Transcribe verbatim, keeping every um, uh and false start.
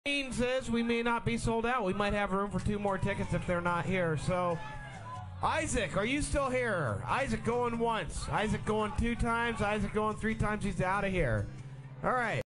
says we may not be sold out. We might have room for two more tickets if they're not here. So, Isaac, are you still here? Isaac going once. Isaac going two times. Isaac going three times. He's out of here. All right.